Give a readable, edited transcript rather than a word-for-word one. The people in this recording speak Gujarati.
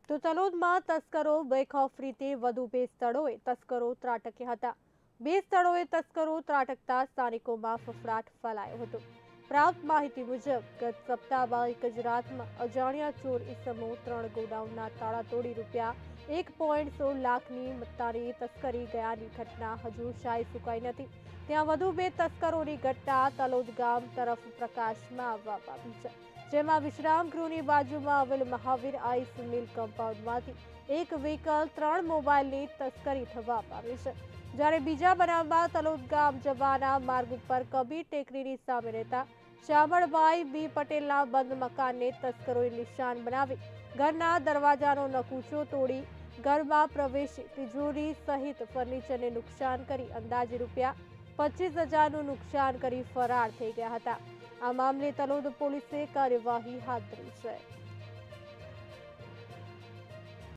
તો તલોદમાં તસ્કરો બેખૌફ રીતે વધુ 2 સ્થળોએ તસ્કરો ત્રાટક્યા હતા। 2 સ્થળોએ તસ્કરો ત્રાટકતા સ્થાનિકોમાં ફફડાટ ફેલાયો હતો। પ્રાપ્ત માહિતી મુજબ ગત સપ્તાહમાં એક જ રાતમાં અજાણ્યા ચોર ઇસમો 3 ગોડાઉનના તાળા તોડી રૂપિયા 1.16 લાખની મત્તાની તસ્કરી ગયાની ઘટના હજુ શાયી સુકાઈ નથી। ત્યાં વધુ 2 તસ્કરોની ઘટના તલોદ ગામ તરફ પ્રકાશમાં આવવા પામી છે, જેમાં વિશ્રામ ગૃહની બાજુમાં આવેલ મહાવીર આઈસ મિલ કમ્પાઉન્ડમાંથી એક વ્હીકલ 3 મોબાઈલની તસ્કરી થવા પામી છે। જ્યારે બીજા બનાવમાં તલોદ ગામ જવાના માર્ગ ઉપર કબીર ટેકરીની સામે રહેતા શામળભાઈ બી પટેલના બંધ મકાનને તસ્કરોએ નિશાન બનાવી ઘરના દરવાજાનો નકૂચો તોડી ઘરમાં પ્રવેશી તિજોરી સહિત ફર્નિચરને નુકસાન કરી અંદાજે રૂપિયા 25,000નું નુકસાન કરી ફરાર થઈ ગયા હતા। આ મામલે તલોદ પોલીસે કાર્યવાહી હાથ ધરી છે।